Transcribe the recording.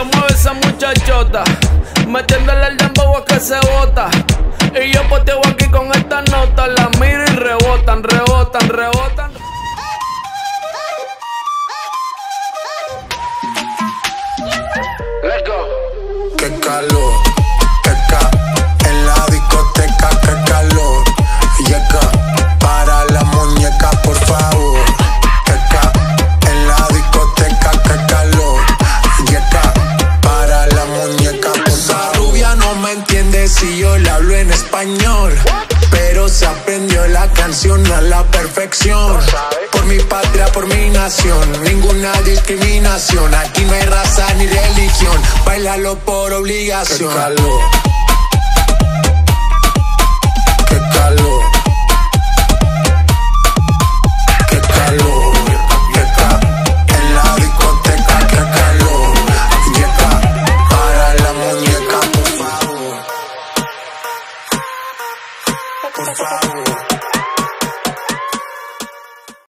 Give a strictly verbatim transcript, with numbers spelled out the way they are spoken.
lo mueve esa muchachota, metiéndole el dembow a que se bota. Y yo poteo aquí con esta nota, la miro y rebotan, rebotan, rebotan. Let's go. Qué calor, qué ca en la discoteca, qué calor. Yeca, para la muñeca, por favor. Qué ca en la discoteca, qué calor. Yeca, para la muñeca, por favor. Esa rubia no me entiende si yo le hablo en español, pero se aprendió la canción a la perfección. Por mi patria, por mi nación, ninguna discriminación. Aquí no hay raza ni religión, bailalo por obligación. Qué calor, qué calor, qué calor. Yeca, en la discoteca, qué calor. Yeca, para la muñeca, por favor. Por favor.